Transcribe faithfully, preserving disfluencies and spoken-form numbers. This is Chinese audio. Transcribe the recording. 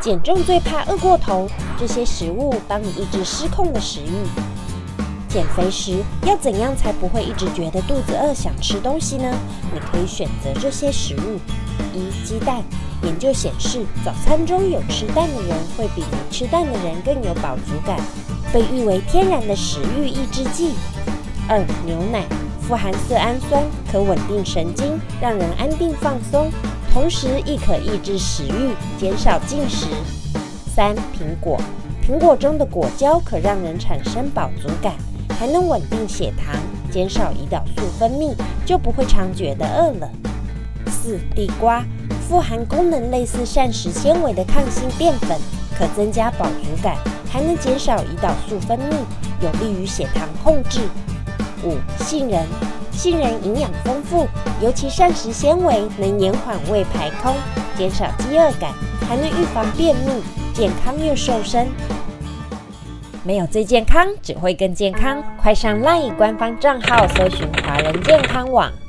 减重最怕饿过头，这些食物帮你抑制失控的食欲。减肥时要怎样才不会一直觉得肚子饿想吃东西呢？你可以选择这些食物：一、鸡蛋。研究显示，早餐中有吃蛋的人会比没吃蛋的人更有饱足感，被誉为天然的食欲抑制剂。二、牛奶。富含色氨酸，可稳定神经，让人安定放松，同时亦可抑制食欲，减少进食。三、苹果。苹果中的果胶可让人产生饱足感，还能稳定血糖，减少胰岛素分泌，就不会常觉得饿了。四、地瓜。富含功能类似膳食纤维的抗性淀粉，可增加饱足感，还能减少胰岛素分泌，有利于血糖控制。五、杏仁。杏仁营养丰富，尤其膳食纤维能延缓胃排空，减少饥饿感，还能预防便秘，健康又瘦身。没有最健康，只会更健康。快上 LINE 官方账号搜寻华人健康网。